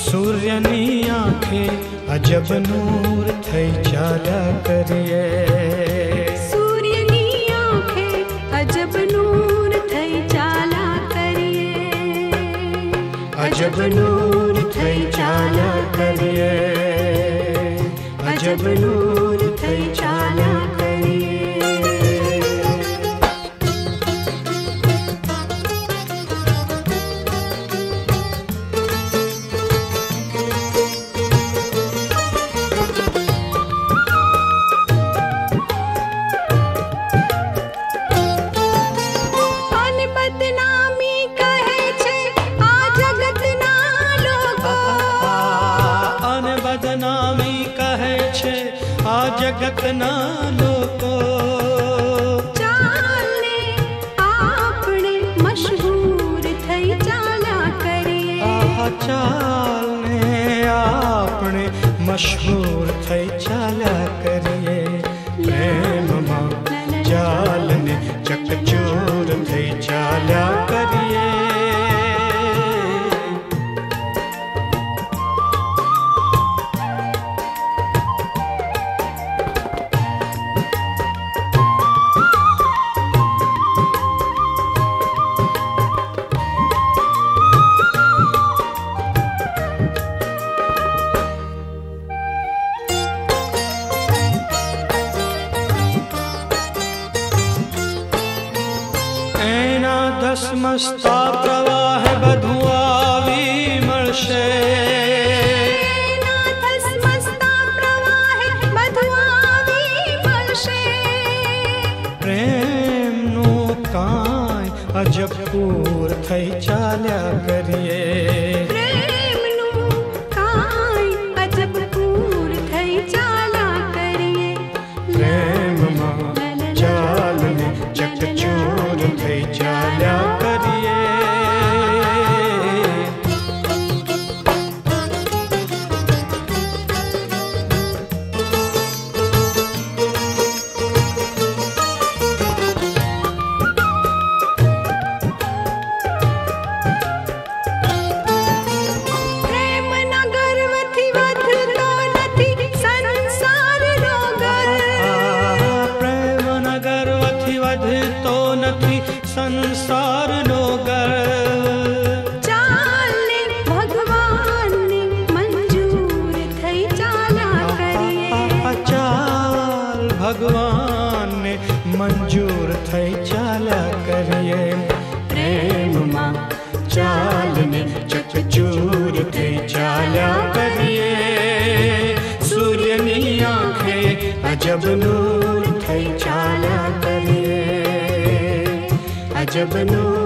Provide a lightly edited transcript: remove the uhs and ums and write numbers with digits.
સૂર્યની આંખે અજબ નૂર થઈ ચાલ્યા કરીએ. સૂર્યની આંખે અજબ નૂર થઈ ચાલ્યા કરીએ. અજબ નૂર થઈ ચાલ્યા કરીએ. અજબ નૂર થઈ ચાલ્યા કરીએ. જગતના લોકો ચાલને આપણે મશહૂર થઈ ચાલ્યા કરીએ. ચાલને આપણે મશહૂર થઈ ચાલ્યા કરીએ. પ્રેમમાં ચાલને ચકચૂર થઈ ચાલ્યા કરીએ. ધસમસતા પ્રવાહ બધું આવી મળશે. ધસમસતા પ્રવાહ બધું આવી મળશે. પ્રેમનું કાંઈ અજબ પૂર થઈ ચાલ્યા કરીએ. પ્રેમનું કાંઈ અજબ પૂર થઈ ચાલ્યા કરીએ. પ્રેમમાં ચાલને ચકચૂર થઈ ચાલ્યા કરીએ. પ્રેમના ગર્વથી વધતો નથી સંસારનો ગર્વ. પ્રેમના ગર્વથી વધતો નથી સંસારનો ગર્વ. ચાલને ભગવાનને મંજૂર થઈ ચાલ્યા કરીએ. ચાલ ભગવાનને મંજૂર થઈ ચાલ્યા કરીએ. પ્રેમમાં ચાલને ચકચૂર થઈ ચાલ્યા કરીએ. સૂર્યની આંખે અજબ નૂર થઈ ચાલ્યા કરીએ. અજબ નૂર